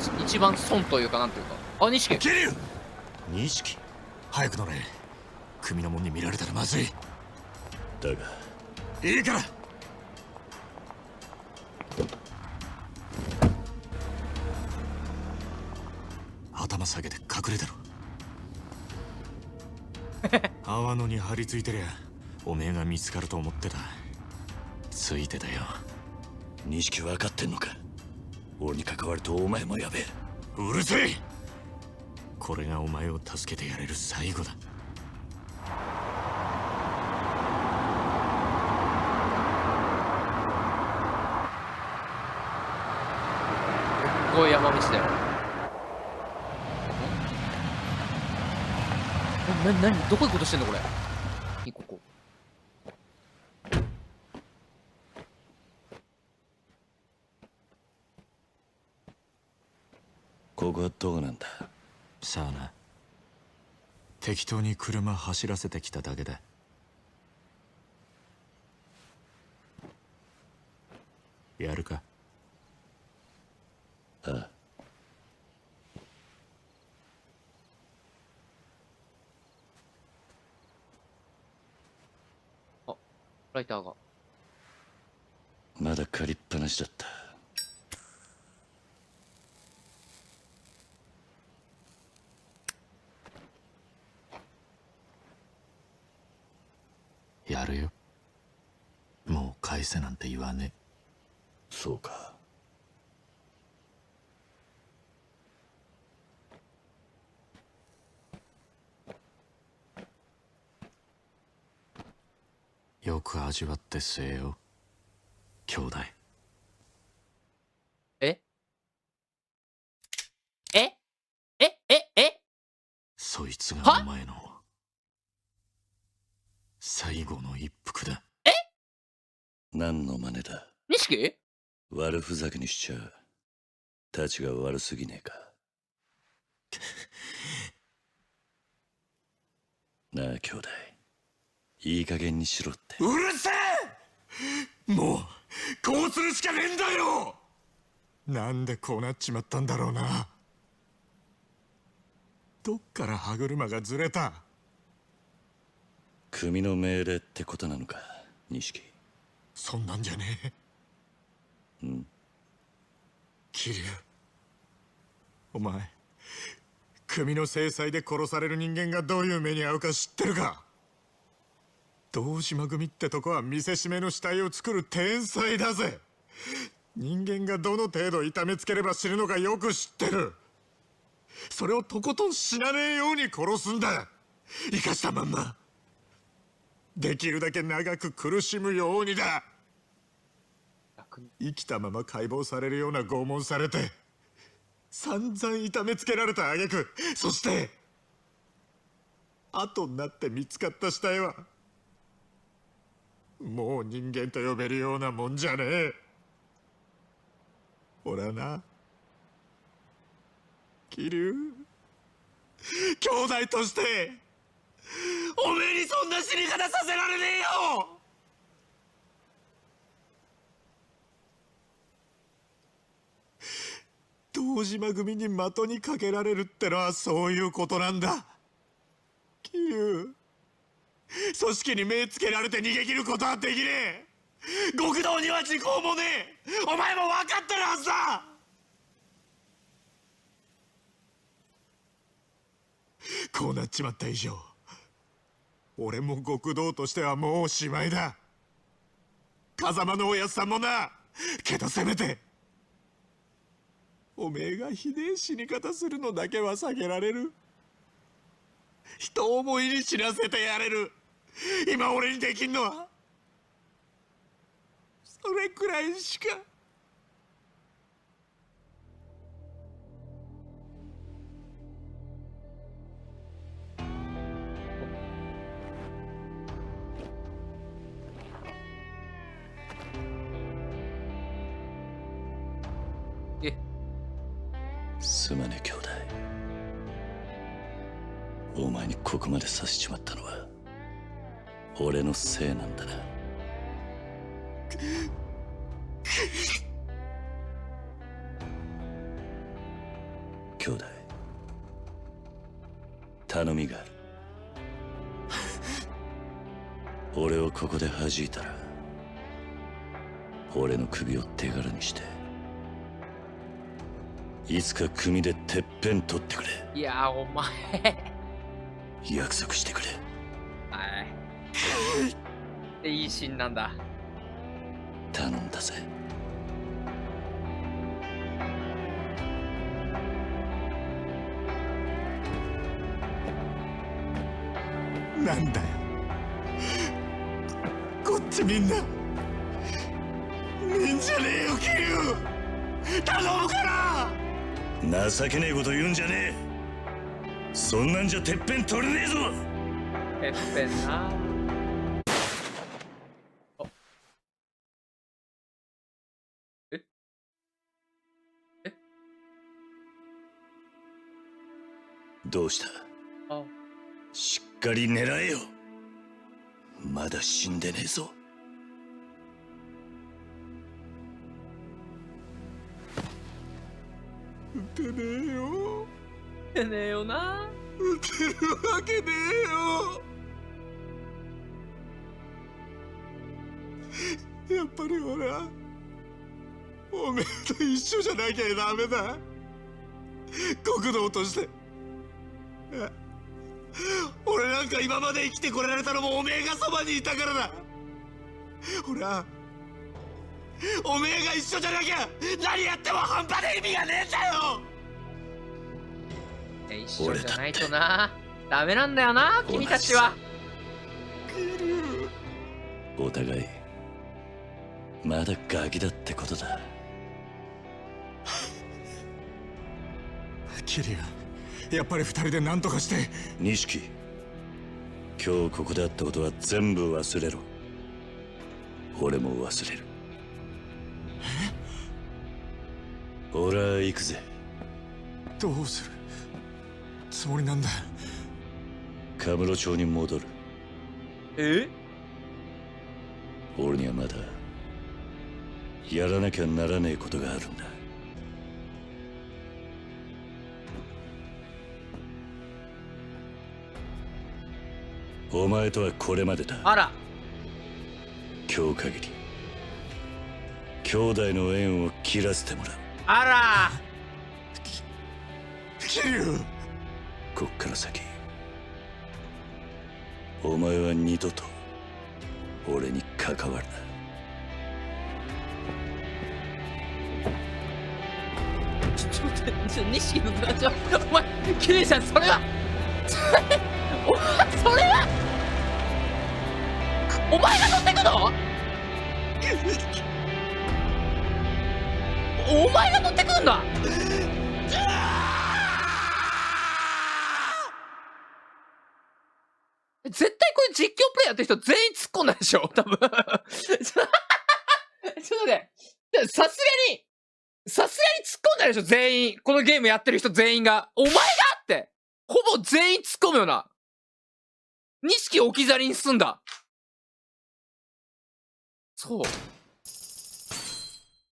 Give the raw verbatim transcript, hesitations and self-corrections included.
一番損というか、なんというか。あ、錦。 桐生錦、早く乗れ。組の者に見られたらまずい。だがいいから。頭下げて隠れたろ。泡野に張り付いてりゃおめえが見つかると思ってた。ついてたよ。錦分かってんのか。俺に関わるとお前もやべえ。うるせえ。これがお前を助けてやれる最後だ。 すごい山道だよ。な、な、な、どこ行こうとしてんのこれ。いい、ここ。 ここはどこなんだ。さあな。適当に車走らせてきただけだ。やるか。ああ。 あ、ライターが。 まだ借りっぱなしだった。やるよ。もう返せなんて言わねえ。そうか。よく味わって据えよ、兄弟。 えええええそいつがお前の最後の一服だ。 え何の真似だ。 錦。 悪ふざけにしちゃたちが悪すぎねえか。なあ兄弟、いい加減にしろって。うるせえ。もうこうするしかねえんだよ。なんでこうなっちまったんだろうな。どっから歯車がずれた。組の命令ってことなのか、錦。そんなんじゃねえ。うん。桐生、お前組の制裁で殺される人間がどういう目に遭うか知ってるか。堂島組ってとこは見せしめの死体を作る天才だぜ。人間がどの程度痛めつければ死ぬのかよく知ってる。それをとことん死なねえように殺すんだ。生かしたまんまできるだけ長く苦しむようにだ。生きたまま解剖されるような拷問されて散々痛めつけられた挙句、そして後になって見つかった死体はもう人間と呼べるようなもんじゃねえ。俺はな、桐生、兄弟としておめえにそんな死に方させられねえよ。堂島組に的にかけられるってのはそういうことなんだ。桐生、組織に目つけられて逃げ切ることはできねえ。極道には時効もねえ。お前も分かってるはずだ。こうなっちまった以上、俺も極道としてはもうおしまいだ。風間のおやつさんもな。けどせめておめえがひでえ死に方するのだけは避けられる。人思いに死なせてやれる。今俺にできんのはそれくらいしか。 えすまねえ兄弟。お前にここまでさせちまったのは俺のせいなんだな。 兄弟、頼みがある。俺をここで弾いたら、俺の首を手柄にして、いつか組でてっぺん取ってくれ。 いやー、お前。 約束してくれ。 はい。で、いいシーンなんだ。 頼んだぜ。 なんだよ、こっちみんな見んじゃねえよ桐生、頼むから。 情けねえこと言うんじゃねえ。そんなんじゃてっぺん取れねえぞ。 てっぺんな。ええどうした。 あ、 しっかり狙えよ。まだ死んでねえぞ。 撃てねえよ。 撃てねえよな。 撃てるわけねえよ。やっぱり俺はおめえと一緒じゃなきゃダメだ。国道として。俺なんか今まで生きてこられたのもおめえがそばにいたからだ。俺はおめえが一緒じゃなきゃ何やっても半端で意味がねえんだよ。 一緒じゃないとな。ダメなんだよな、君たちは。 お互いまだガキだってことだ。 キリュウ、やっぱり二人で何とかして。 錦、今日ここであったことは全部忘れろ。俺も忘れる。俺は行くぜ。 どうするつもりなんだ。 カムロ町に戻る。 え？ 俺にはまだやらなきゃならねえことがあるんだ。お前とはこれまでだ。 あら。 今日限り兄弟の縁を切らせてもらう。 あら。 キリュウ、 こっから先お前は二度と俺に関わるな。 ちょっと待って、ちょ、錦のちょ、お前、キリさん、それは、それ、お前、それは、お前が乗ってくの？お前が乗ってくんだ。絶対これ実況プレイやってる人全員突っ込んだでしょ多分。ちょっと待って。さすがに、さすがに突っ込んだでしょ全員。このゲームやってる人全員が。お前がって。ほぼ全員突っ込むよな。錦置き去りにすんだ。そう。